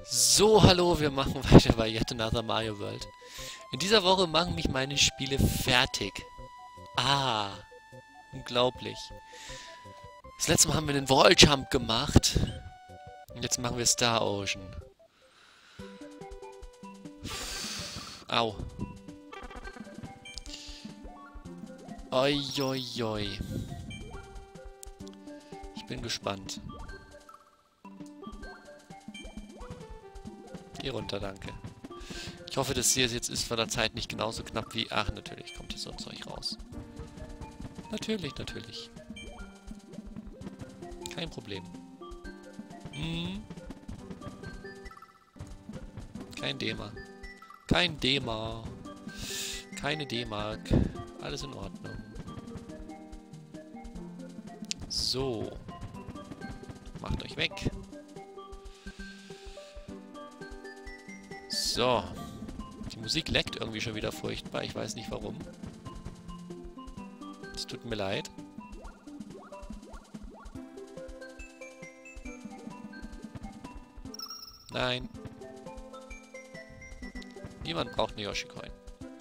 So, hallo, wir machen weiter bei Yet Another Mario World. In dieser Woche machen mich meine Spiele fertig. Ah, unglaublich. Das letzte Mal haben wir den Walljump gemacht. Und jetzt machen wir Star Ocean. Au. Oi, oi, oi. Ich bin gespannt. Geh runter, danke. Ich hoffe, das hier jetzt ist von der Zeit nicht genauso knapp wie... Ach, natürlich kommt hier so ein Zeug raus. Natürlich, natürlich. Kein Problem. Hm. Kein D-Mark. Kein D-Mark. Keine D-Mark. Alles in Ordnung. So. Macht euch weg. So. Die Musik leckt irgendwie schon wieder furchtbar. Ich weiß nicht warum. Es tut mir leid. Nein. Niemand braucht eine Yoshi-Coin.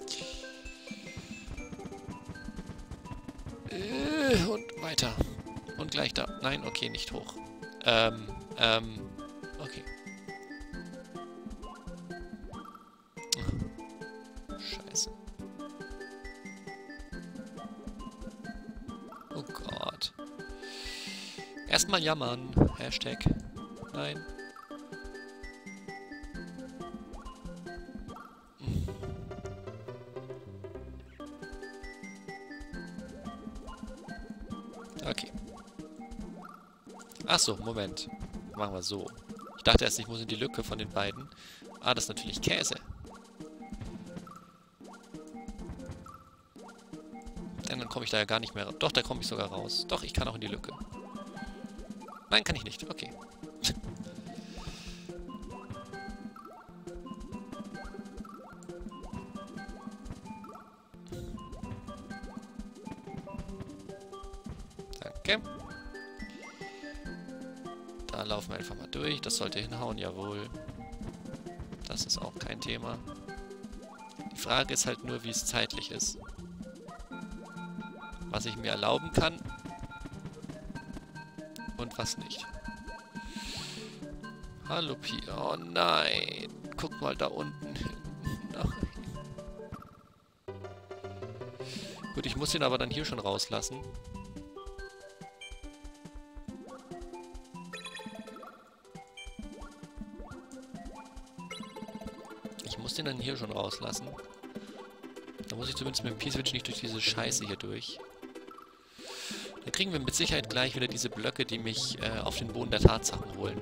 Und weiter. Und gleich da. Nein, okay, nicht hoch. Okay. Scheiße. Oh Gott. Erstmal jammern. Hashtag. Nein. Okay. Ach so, Moment. Machen wir so. Ich dachte erst, ich muss in die Lücke von den beiden. Ah, das ist natürlich Käse. Dann komme ich da ja gar nicht mehr raus. Doch, da komme ich sogar raus. Doch, ich kann auch in die Lücke. Nein, kann ich nicht. Okay. Danke. Da laufen wir einfach mal durch. Das sollte hinhauen, jawohl. Das ist auch kein Thema. Die Frage ist halt nur, wie es zeitlich ist. Was ich mir erlauben kann. Und was nicht. Hallo Pi. Oh nein. Guck mal da unten hin. Nein. Gut, ich muss ihn aber dann hier schon rauslassen. Ich muss den dann hier schon rauslassen. Da muss ich zumindest mit dem P-Switch nicht durch diese Scheiße hier durch. Dann kriegen wir mit Sicherheit gleich wieder diese Blöcke, die mich auf den Boden der Tatsachen holen.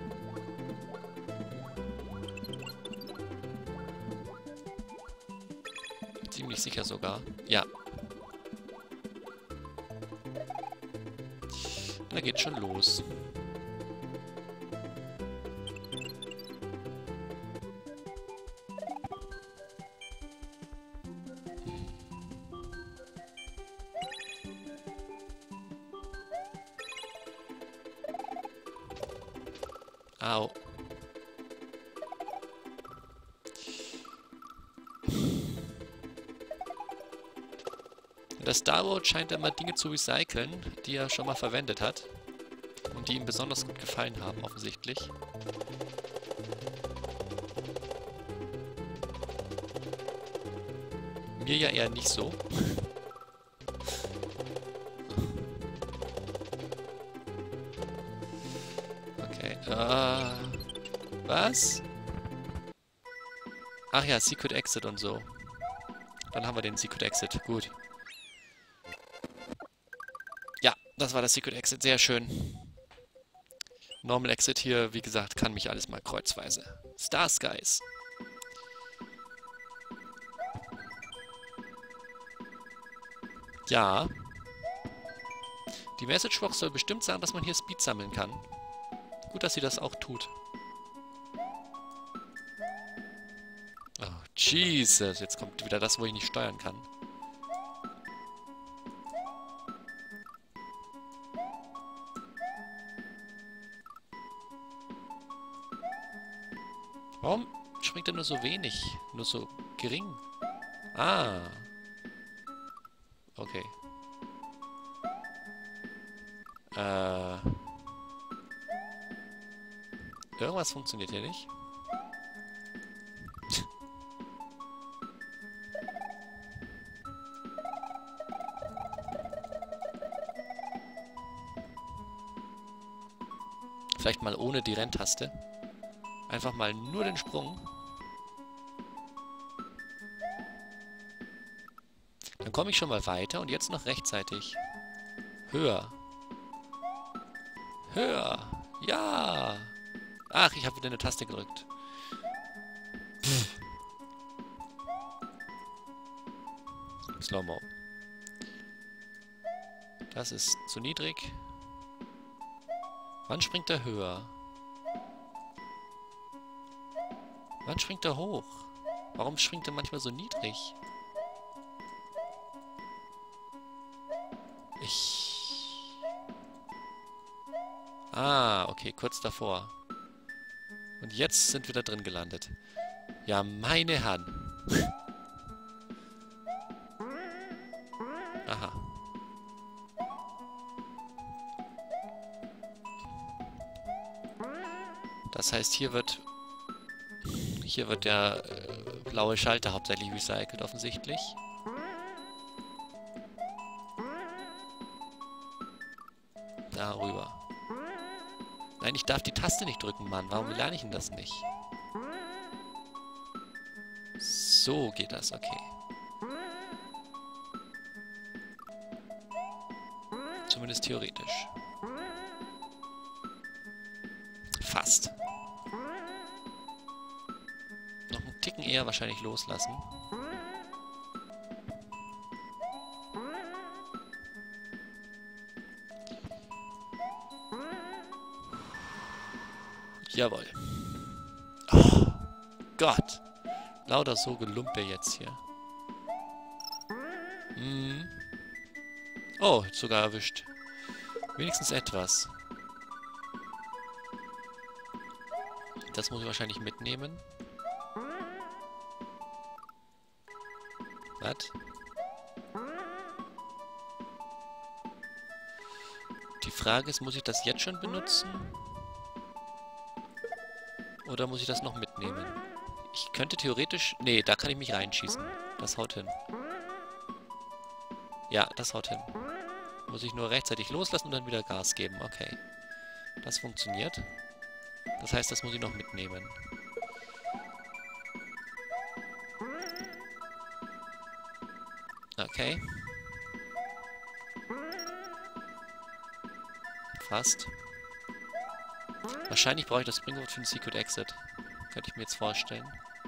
Ziemlich sicher sogar. Ja. Da geht's schon los. Au. Der Star Road scheint immer Dinge zu recyceln, die er schon mal verwendet hat. Und die ihm besonders gut gefallen haben, offensichtlich. Mir ja eher nicht so. Okay, was? Ach ja, Secret Exit und so. Dann haben wir den Secret Exit. Gut. Ja, das war das Secret Exit. Sehr schön. Normal Exit hier, wie gesagt, kann mich alles mal kreuzweise. Star Skies. Ja. Die Messagebox soll bestimmt sagen, dass man hier Speed sammeln kann. Gut, dass sie das auch tut. Oh, Jesus. Jetzt kommt wieder das, wo ich nicht steuern kann. Warum springt er nur so wenig? Nur so gering? Ah. Okay. Irgendwas funktioniert hier nicht. Vielleicht mal ohne die Renntaste. Einfach mal nur den Sprung. Dann komme ich schon mal weiter und jetzt noch rechtzeitig. Höher. Höher. Ja. Ach, ich habe wieder eine Taste gedrückt. Slow-Mo. Das ist zu niedrig. Wann springt er höher? Wann springt er hoch? Warum springt er manchmal so niedrig? Ah, okay, kurz davor. Und jetzt sind wir da drin gelandet. Ja, meine Herren. Aha. Das heißt, hier wird der blaue Schalter hauptsächlich recycelt, offensichtlich. Darüber. Nein, ich darf die Taste nicht drücken, Mann. Warum lerne ich denn das nicht? So geht das, okay. Zumindest theoretisch. Fast. Noch einen Ticken eher wahrscheinlich loslassen. Jawohl. Oh, Gott. Lauter so Gelumpe jetzt hier. Hm. Oh, sogar erwischt. Wenigstens etwas. Das muss ich wahrscheinlich mitnehmen. Was? Die Frage ist, muss ich das jetzt schon benutzen? Oder muss ich das noch mitnehmen? Ich könnte theoretisch... Nee, da kann ich mich reinschießen. Das haut hin. Ja, das haut hin. Muss ich nur rechtzeitig loslassen und dann wieder Gas geben. Okay. Das funktioniert. Das heißt, das muss ich noch mitnehmen. Okay. Fast. Wahrscheinlich brauche ich das Springboard für den Secret Exit. Könnte ich mir jetzt vorstellen.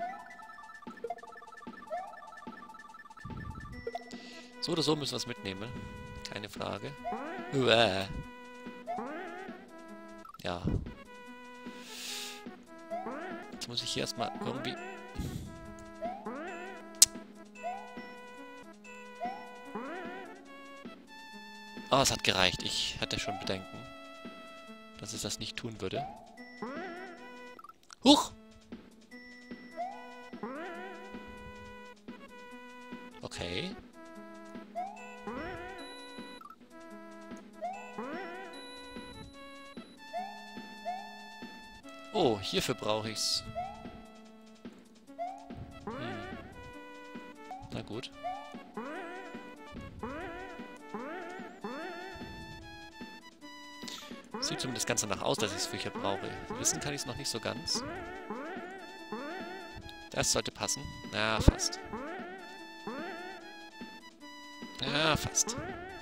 So oder so müssen wir es mitnehmen. Keine Frage. Uäh. Ja. Jetzt muss ich hier erstmal irgendwie... Oh, es hat gereicht. Ich hatte schon Bedenken, dass es das nicht tun würde. Huch! Okay. Oh, hierfür brauche ich's. Na gut. Sieht zumindest ganz danach aus, dass ich es für hier brauche. Wissen kann ich es noch nicht so ganz. Das sollte passen. Na, fast. Ja, fast.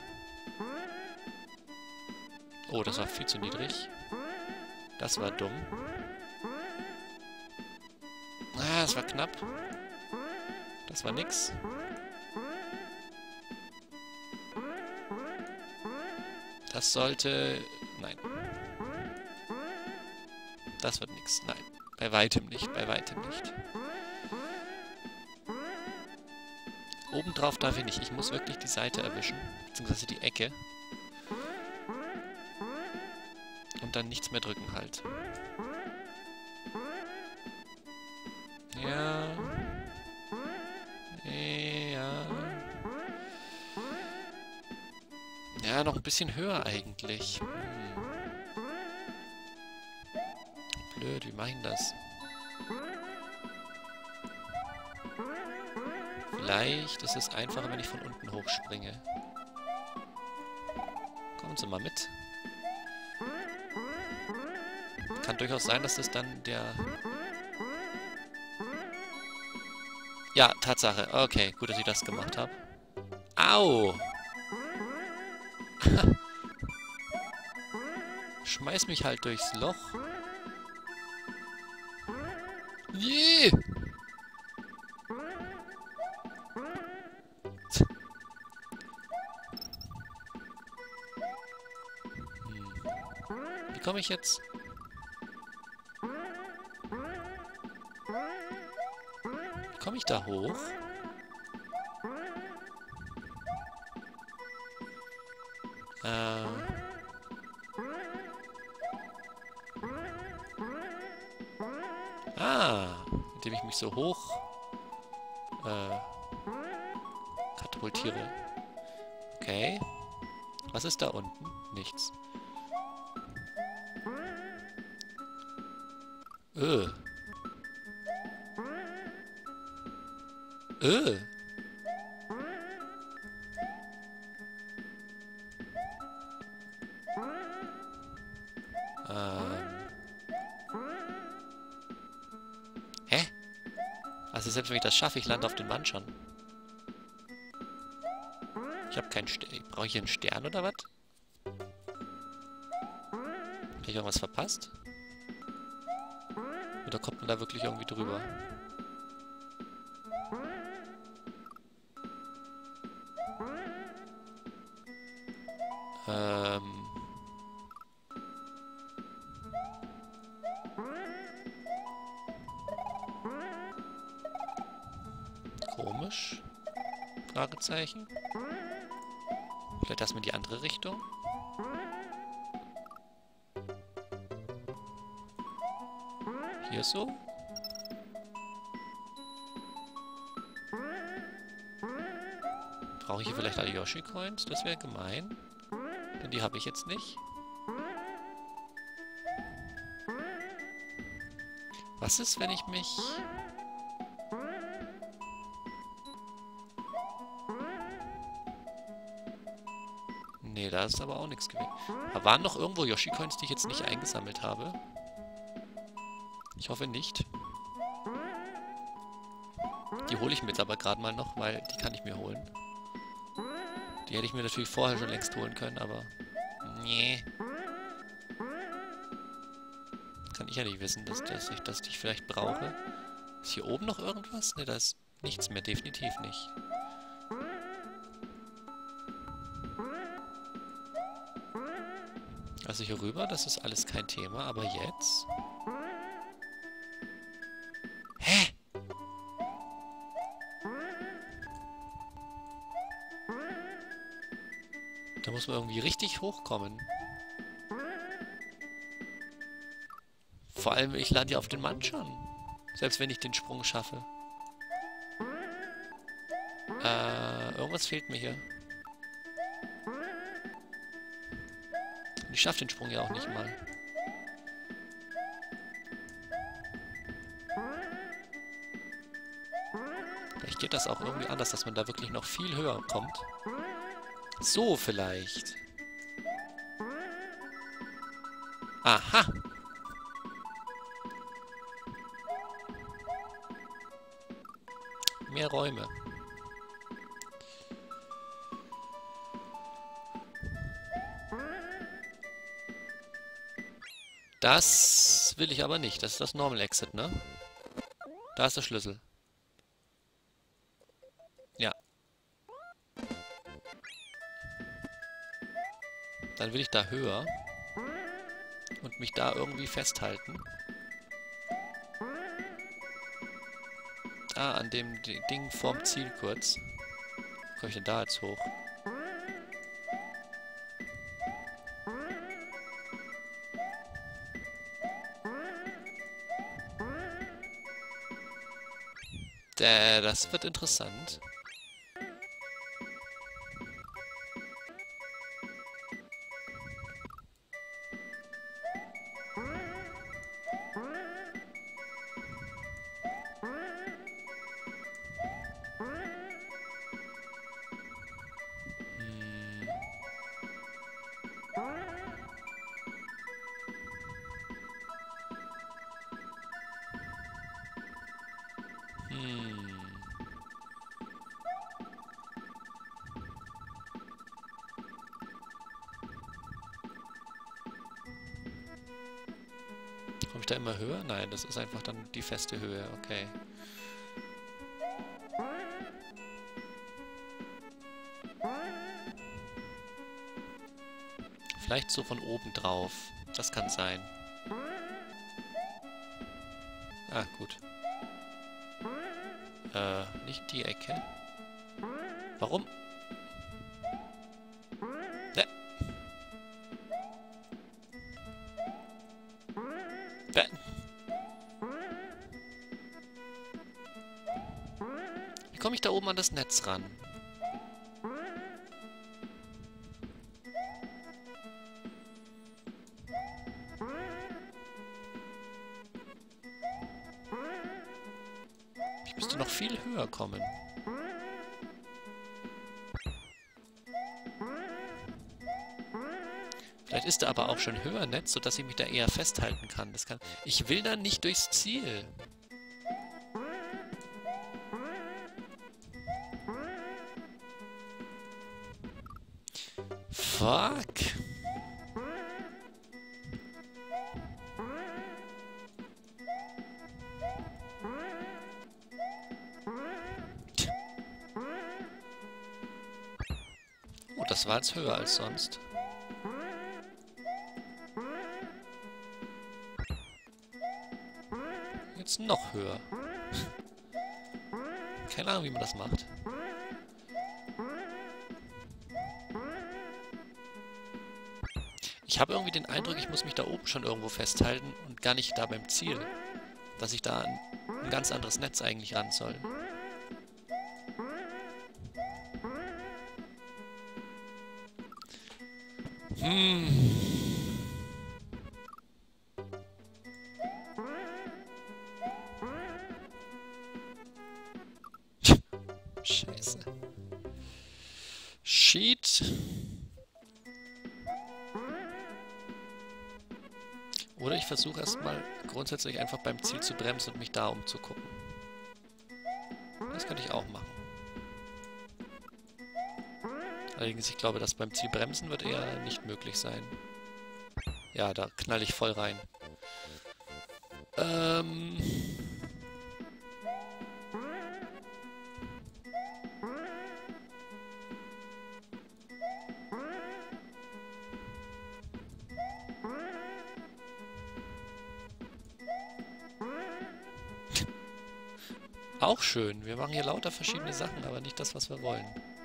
Oh, das war viel zu niedrig. Das war dumm. Ah, das war knapp. Das war nix. Das sollte... Nein. Das wird nix. Nein. Bei weitem nicht. Bei weitem nicht. Obendrauf darf ich nicht. Ich muss wirklich die Seite erwischen. Beziehungsweise die Ecke. Und dann nichts mehr drücken halt. Ja, noch ein bisschen höher eigentlich. Blöd, wie mache ich denn das? Vielleicht ist es einfacher, wenn ich von unten hochspringe. Kommen Sie mal mit. Kann durchaus sein, dass das dann der... Ja, Tatsache. Okay, gut, dass ich das gemacht habe. Au! Schmeiß mich halt durchs Loch. Yeah! Wie komme ich jetzt? Wie komme ich da hoch? Indem ich mich so hoch katapultiere. Okay. Was ist da unten? Nichts. Äh. Äh. Hä? Also selbst wenn ich das schaffe, ich lande auf den Mann schon. Ich habe keinen Stern. Brauche ich hier einen Stern oder was? Habe ich irgendwas verpasst? Oder kommt man da wirklich irgendwie drüber? Komisch. Fragezeichen. Vielleicht erstmal in die andere Richtung. Hier so. Brauche ich hier vielleicht alle Yoshi-Coins? Das wäre gemein. Denn die habe ich jetzt nicht. Was ist, wenn ich mich... Nee, da ist aber auch nichts gewesen. Da waren noch irgendwo Yoshi-Coins, die ich jetzt nicht eingesammelt habe. Ich hoffe nicht. Die hole ich mir jetzt aber gerade mal noch, weil die kann ich mir holen. Die hätte ich mir natürlich vorher schon längst holen können, aber... Nee. Kann ich ja nicht wissen, dass ich die vielleicht brauche. Ist hier oben noch irgendwas? Ne, da ist nichts mehr. Definitiv nicht. Also hier rüber, das ist alles kein Thema, aber jetzt... Hä? Da muss man irgendwie richtig hochkommen. Vor allem, ich lande ja auf den Mann schon. Selbst wenn ich den Sprung schaffe. Irgendwas fehlt mir hier. Ich schaffe den Sprung ja auch nicht mal. Vielleicht geht das auch irgendwie anders, dass man da wirklich noch viel höher kommt. So vielleicht. Aha! Mehr Räume. Das will ich aber nicht. Das ist das Normal Exit, ne? Da ist der Schlüssel. Ja. Dann will ich da höher. Und mich da irgendwie festhalten. Da, an dem Ding vorm Ziel kurz. Wie komme ich denn da jetzt hoch? Das wird interessant. Hm. Komme ich da immer höher? Nein, das ist einfach dann die feste Höhe. Okay. Vielleicht so von oben drauf. Das kann sein. Ah, gut. Nicht die Ecke. Warum? Ne. Ne. Wie komme ich da oben an das Netz ran? Ich müsste noch viel höher kommen. Vielleicht ist er aber auch schon höher Netz, sodass ich mich da eher festhalten kann. Das kann. Ich will dann nicht durchs Ziel. Fuck. Oh, das war jetzt höher als sonst. Jetzt noch höher. Keine Ahnung, wie man das macht. Ich habe irgendwie den Eindruck, ich muss mich da oben schon irgendwo festhalten und gar nicht da beim Ziel. Dass ich da an ein ganz anderes Netz eigentlich ran soll. Scheiße. Sheet. Oder ich versuche erstmal grundsätzlich einfach beim Ziel zu bremsen und mich da umzugucken. Das könnte ich auch machen. Allerdings, ich glaube, dass beim Ziel bremsen wird eher nicht möglich sein. Ja, da knall ich voll rein. Auch schön. Wir machen hier lauter verschiedene Sachen, aber nicht das, was wir wollen.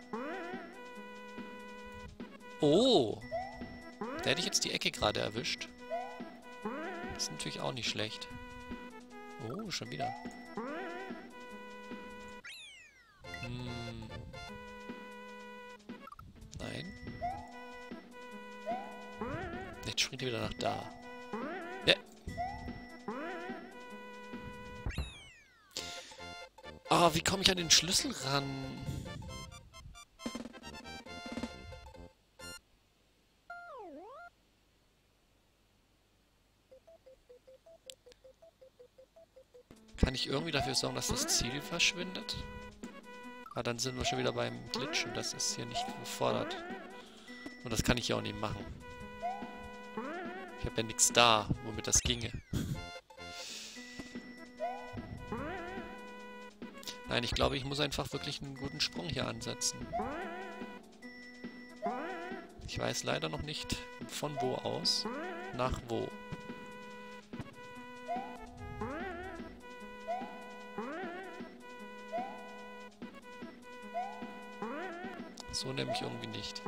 Oh! Da hätte ich jetzt die Ecke gerade erwischt. Das ist natürlich auch nicht schlecht. Oh, schon wieder. Nein. Jetzt springt er wieder nach da. Ja. Ah, wie komme ich an den Schlüssel ran? Kann ich irgendwie dafür sorgen, dass das Ziel verschwindet? Ah, dann sind wir schon wieder beim Glitchen. Das ist hier nicht gefordert. Und das kann ich ja auch nicht machen. Ich habe ja nichts da, womit das ginge. Nein, ich glaube, ich muss einfach wirklich einen guten Sprung hier ansetzen. Ich weiß leider noch nicht, von wo aus nach wo. So nämlich irgendwie nicht.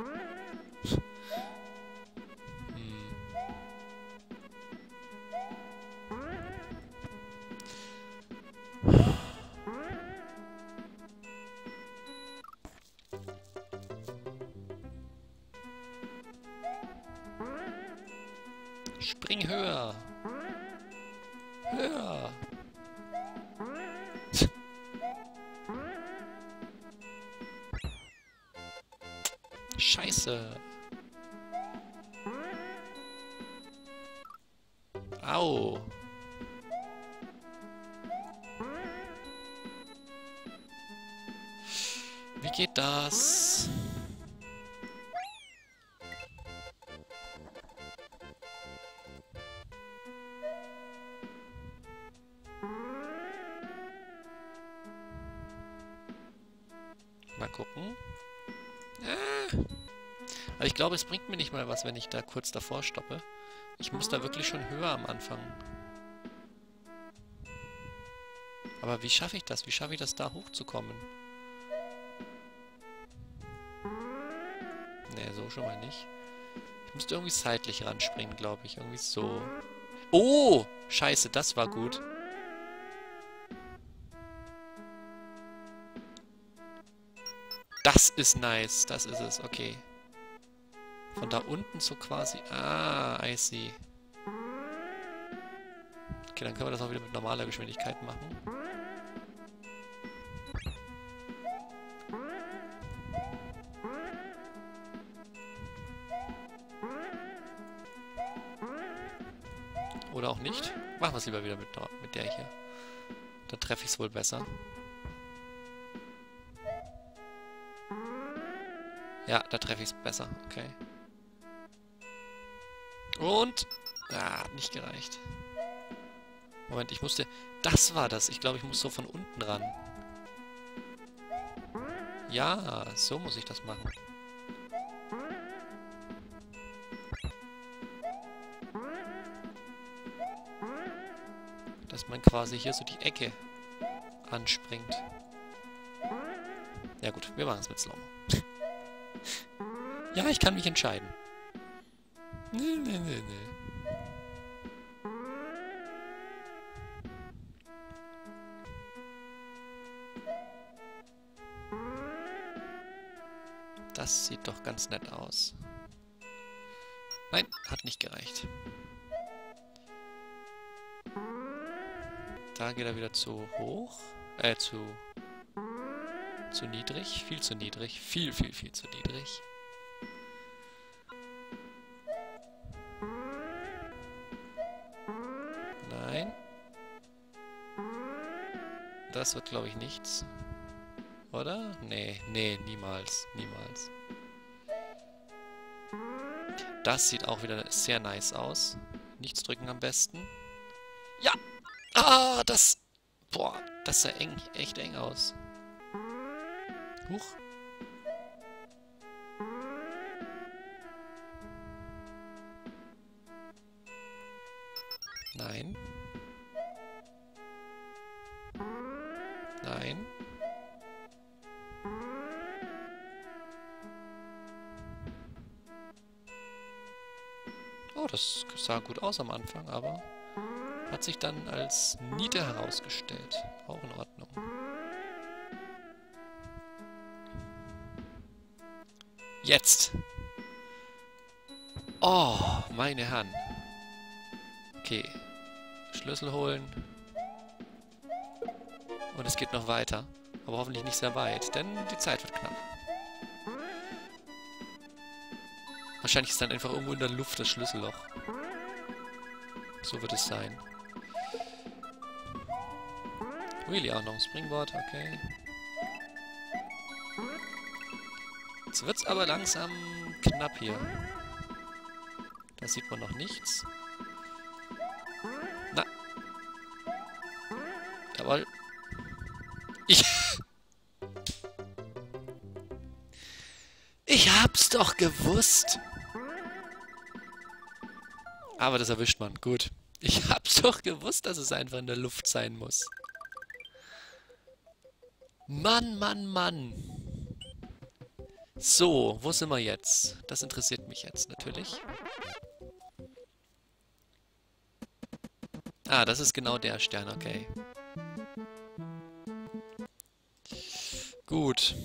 Spring höher! Höher! Scheiße! Au! Wie geht das? Mal gucken. Aber ich glaube, es bringt mir nicht mal was, wenn ich da kurz davor stoppe. Ich muss da wirklich schon höher am Anfang. Aber wie schaffe ich das? Wie schaffe ich das, da hochzukommen? Ne, so schon mal nicht. Ich müsste irgendwie seitlich ranspringen, glaube ich. Irgendwie so. Oh! Scheiße, das war gut. Das ist nice. Das ist es. Okay. Von da unten so quasi... Ah, I see. Okay, dann können wir das auch wieder mit normaler Geschwindigkeit machen. Oder auch nicht. Machen wir es lieber wieder mit der hier. Dann treffe ich es wohl besser. Ja, da treffe ich es besser. Okay. Und... Ah, hat nicht gereicht. Moment, ich musste... Das war das. Ich glaube, ich muss so von unten ran. Ja, so muss ich das machen. Dass man quasi hier so die Ecke anspringt. Ja gut, wir machen es mit Slow-Mo. Ja, ich kann mich entscheiden. Nee. Das sieht doch ganz nett aus. Nein, hat nicht gereicht. Da geht er wieder zu hoch. Zu niedrig. Viel zu niedrig. Viel zu niedrig. Nein. Das wird, glaube ich, nichts. Oder? Nee, niemals. Niemals. Das sieht auch wieder sehr nice aus. Nichts drücken am besten. Ja! Ah, das... Boah, das sah echt eng aus. Huch. Nein. Nein. Oh, das sah gut aus am Anfang, aber hat sich dann als Niete herausgestellt. Auch in Ordnung. Jetzt! Oh, meine Herren. Okay. Schlüssel holen. Und es geht noch weiter. Aber hoffentlich nicht sehr weit, denn die Zeit wird knapp. Wahrscheinlich ist dann einfach irgendwo in der Luft das Schlüsselloch. So wird es sein. Really, auch noch ein Springboard, okay. Jetzt wird's aber langsam knapp hier. Da sieht man noch nichts. Na. Jawohl. Ich hab's doch gewusst. Aber das erwischt man. Gut. Ich hab's doch gewusst, dass es einfach in der Luft sein muss. Mann. So, wo sind wir jetzt? Das interessiert mich jetzt natürlich. Ah, das ist genau der Stern, okay. Gut.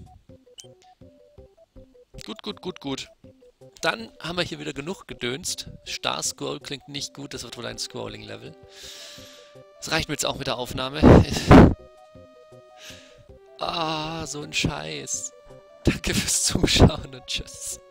Gut. Dann haben wir hier wieder genug gedönst. Star Scroll klingt nicht gut, das wird wohl ein Scrolling-Level. Das reicht mir jetzt auch mit der Aufnahme. Ah, so ein Scheiß. Danke fürs Zuschauen und tschüss.